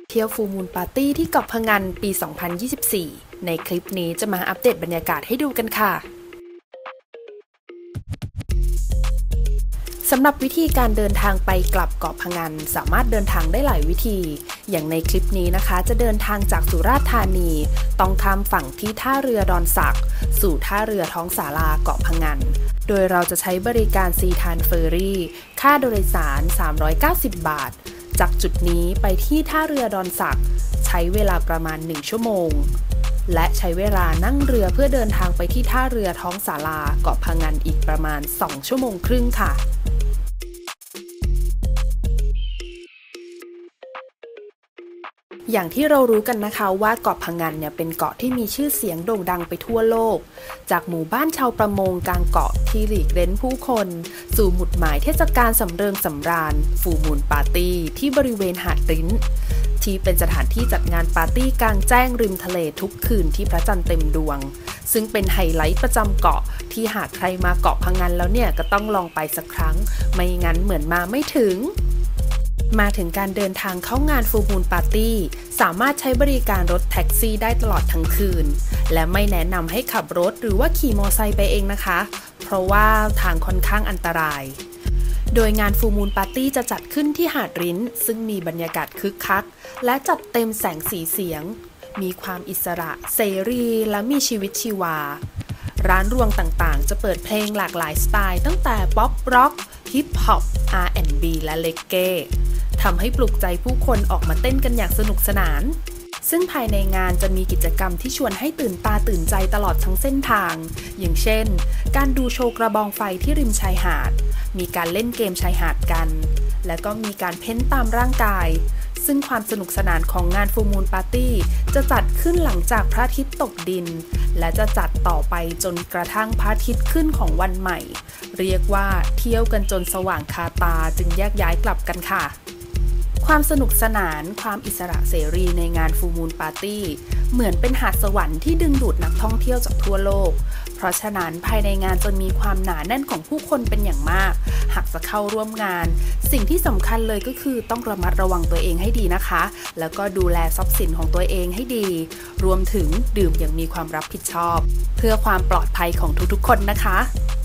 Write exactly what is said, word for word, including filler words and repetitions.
เที่ยวฟูลมูนปาร์ตี้ที่เกาะพะงันปี สองพันยี่สิบสี่ ในคลิปนี้จะมาอัปเดตบรรยากาศให้ดูกันค่ะสำหรับวิธีการเดินทางไปกลับเกาะพะงันสามารถเดินทางได้หลายวิธีอย่างในคลิปนี้นะคะจะเดินทางจากสุราษฎร์ธานีต้องข้ามฝั่งที่ท่าเรือดอนสักสู่ท่าเรือท้องศาลาเกาะพะงันโดยเราจะใช้บริการซีทานเฟอร์รี่ค่าโดยสารสามร้อยเก้าสิบบาทจากจุดนี้ไปที่ท่าเรือดอนสักใช้เวลาประมาณหนึ่งชั่วโมงและใช้เวลานั่งเรือเพื่อเดินทางไปที่ท่าเรือท้องศาลาเกาะพะงันอีกประมาณสองชั่วโมงครึ่งค่ะอย่างที่เรารู้กันนะคะว่าเกาะพะงันเนี่ยเป็นเกาะที่มีชื่อเสียงโด่งดังไปทั่วโลกจากหมู่บ้านชาวประมงกลางเกาะที่หลีกเล้นผู้คนสู่หมุดหมายเทศกาลสำเริงสำราญฟูลมูนปาร์ตี้ที่บริเวณหาดริ้นที่เป็นสถานที่จัดงานปาร์ตี้กลางแจ้งริมทะเลทุกคืนที่พระจันทร์เต็มดวงซึ่งเป็นไฮไลท์ประจำเกาะที่หากใครมาเกาะพะงันแล้วเนี่ยก็ต้องลองไปสักครั้งไม่งั้นเหมือนมาไม่ถึงมาถึงการเดินทางเข้างานฟูลมูนปาร์ตี้สามารถใช้บริการรถแท็กซี่ได้ตลอดทั้งคืนและไม่แนะนำให้ขับรถหรือว่าขี่มอเตอร์ไซค์ไปเองนะคะเพราะว่าทางค่อนข้างอันตรายโดยงานฟูลมูนปาร์ตี้จะจัดขึ้นที่หาดริ้นซึ่งมีบรรยากาศคึกคักและจัดเต็มแสงสีเสียงมีความอิสระเสรีและมีชีวิตชีวาร้านรวงต่างๆจะเปิดเพลงหลากหลายสไตล์ตั้งแต่ป๊อปร็อกฮิปฮอป อาร์ แอนด์ บี และเลกเก้ทำให้ปลุกใจผู้คนออกมาเต้นกันอย่างสนุกสนานซึ่งภายในงานจะมีกิจกรรมที่ชวนให้ตื่นตาตื่นใจตลอดทั้งเส้นทางอย่างเช่นการดูโชว์กระบองไฟที่ริมชายหาดมีการเล่นเกมชายหาดกันและก็มีการเพ้นตามร่างกายซึ่งความสนุกสนานของงานฟูลมูนปาร์ตี้จะจัดขึ้นหลังจากพระอาทิตย์ตกดินและจะจัดต่อไปจนกระทั่งพระอาทิตย์ขึ้นของวันใหม่เรียกว่าเที่ยวกันจนสว่างคาตาจึงแยกย้ายกลับกันค่ะความสนุกสนานความอิสระเสรีในงานฟูลมูนปาร์ตี้เหมือนเป็นหาดสวรรค์ที่ดึงดูดนักท่องเที่ยวจากทั่วโลกเพราะฉะนั้นภายในงานจะมีความหนาแน่นของผู้คนเป็นอย่างมากหากจะเข้าร่วมงานสิ่งที่สำคัญเลยก็คือต้องระมัดระวังตัวเองให้ดีนะคะแล้วก็ดูแลทรัพย์สินของตัวเองให้ดีรวมถึงดื่มอย่างมีความรับผิดชอบเพื่อความปลอดภัยของทุกๆคนนะคะ